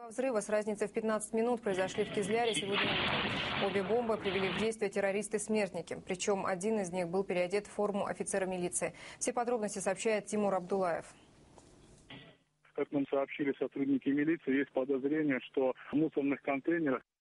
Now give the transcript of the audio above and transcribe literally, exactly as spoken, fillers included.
Два взрыва с разницей в пятнадцать минут произошли в Кизляре сегодня утром. Обе бомбы привели в действие террористы-смертники. Причем один из них был переодет в форму офицера милиции. Все подробности сообщает Тимур Абдулаев. Как нам сообщили сотрудники милиции, есть подозрение, что в мусорных контейнерах